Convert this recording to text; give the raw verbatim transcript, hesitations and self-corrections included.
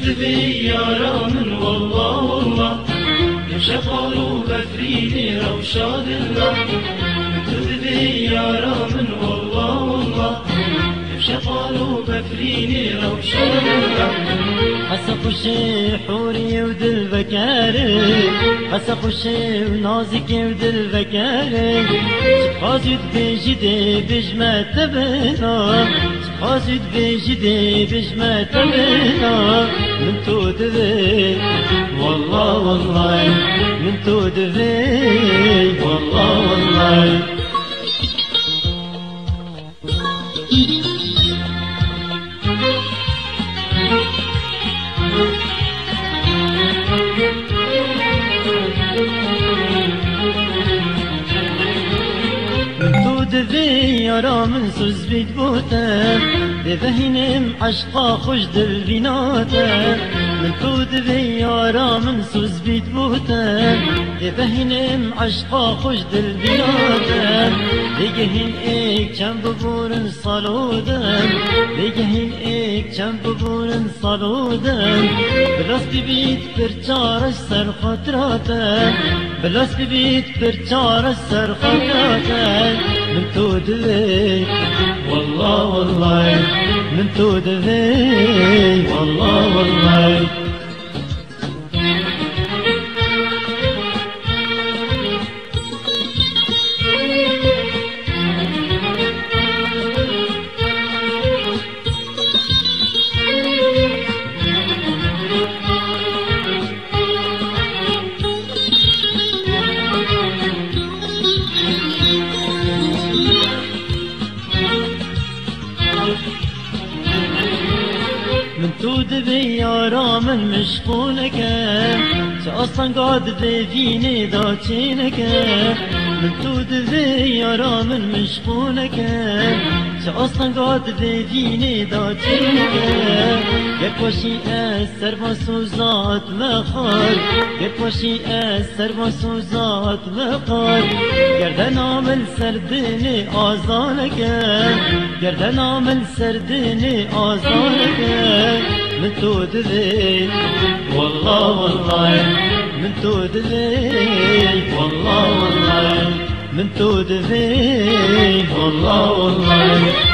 دبي يارا من والله والله يشقالوا بفريني روشاد الله دبي يارا من والله والله يشقالوا بفريني روشاد الله حسق الشي حوري ودل بكاري حسق الشي ونازكي ودل بكاري سبحازد بجدي بجمع تبنا سبحازد بجدي بجمع تبنا من تودذي والله والله من تودذي والله والله دبي يارا من سوز بيت بوتا دبهينم عشقا خوش دل بيناتا من تو دبي يارا من سوز بيت بوتا دبهينم عشقا خوش دل بيناتا بگهين ايك چم ببورن صالودن بگهين ايك چم ببورن صالودن بلاس ببيت برچارش سر خاطراتا بلاس ببيت برچارش سر خاطراتا من تودذي والله والله من تودذي والله والله من تودذي يارا من مشغولك اصلا قاد بفيني داتينك من تودذي يارا من مشغولك اصلا قاد بفيني داتينك قد باشي اثر بسوزات مخال قد باشي اثر بسوزات مخال گردن عامل سردني آزانك گردن عامل سردني آزانك من تودذي والله والله من تودذي والله والله من تودذي والله والله